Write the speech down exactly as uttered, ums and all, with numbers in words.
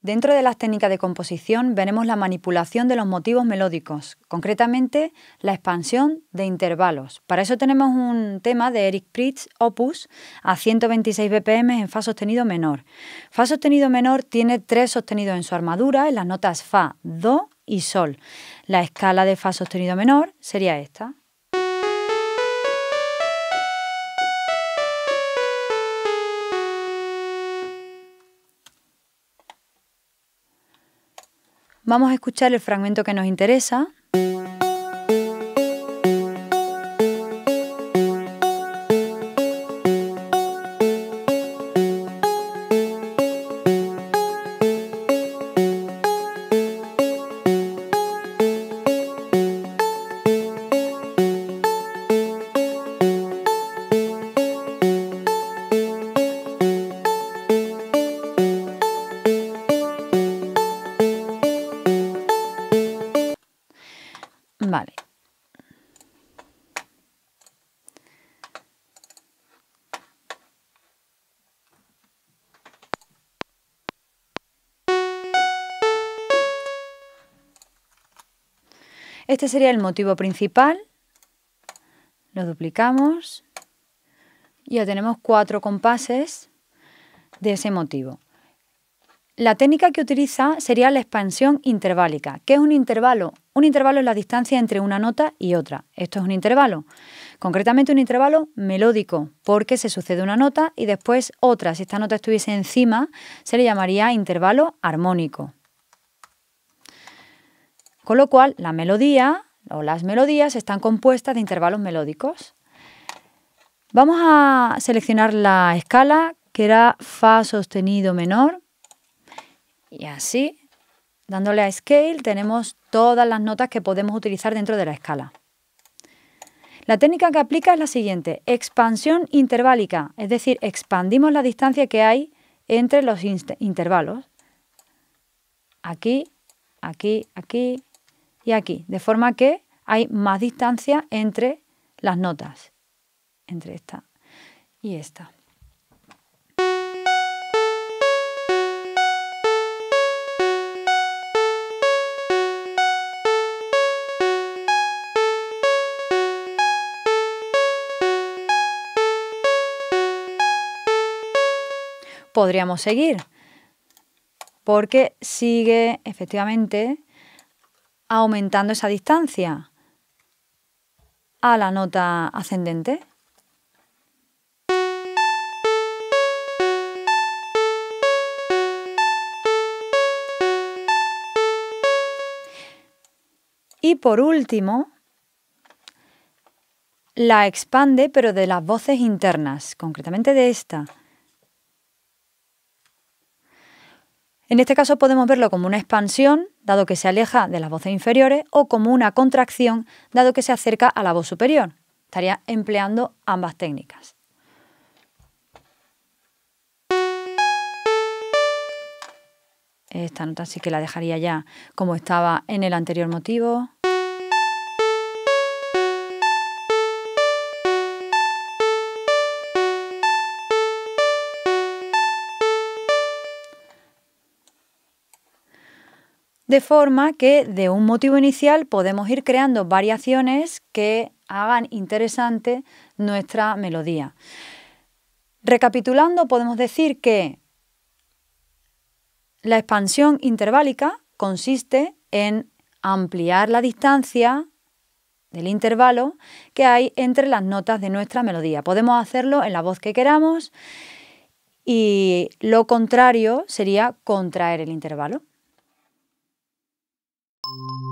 Dentro de las técnicas de composición veremos la manipulación de los motivos melódicos, concretamente la expansión de intervalos. Para eso tenemos un tema de Eric Prydz, Opus, a ciento veintiséis B P M en Fa sostenido menor. Fa sostenido menor tiene tres sostenidos en su armadura, en las notas Fa, Do y Sol. La escala de Fa sostenido menor sería esta. Vamos a escuchar el fragmento que nos interesa. Vale. Este sería el motivo principal. Lo duplicamos y ya tenemos cuatro compases de ese motivo. La técnica que utiliza sería la expansión interválica. ¿Qué es un intervalo? Un intervalo es la distancia entre una nota y otra. Esto es un intervalo. Concretamente un intervalo melódico, porque se sucede una nota y después otra. Si esta nota estuviese encima, se le llamaría intervalo armónico. Con lo cual, la melodía o las melodías están compuestas de intervalos melódicos. Vamos a seleccionar la escala, que era Fa sostenido menor. Y así, dándole a Scale, tenemos todas las notas que podemos utilizar dentro de la escala. La técnica que aplica es la siguiente: expansión interválica, es decir, expandimos la distancia que hay entre los intervalos. Aquí, aquí, aquí y aquí, de forma que hay más distancia entre las notas, entre esta y esta. Podríamos seguir, porque sigue efectivamente aumentando esa distancia a la nota ascendente. Y por último, la expande, pero de las voces internas, concretamente de esta. En este caso podemos verlo como una expansión, dado que se aleja de las voces inferiores, o como una contracción, dado que se acerca a la voz superior. Estaría empleando ambas técnicas. Esta nota sí que la dejaría ya como estaba en el anterior motivo. De forma que de un motivo inicial podemos ir creando variaciones que hagan interesante nuestra melodía. Recapitulando, podemos decir que la expansión interválica consiste en ampliar la distancia del intervalo que hay entre las notas de nuestra melodía. Podemos hacerlo en la voz que queramos y lo contrario sería contraer el intervalo.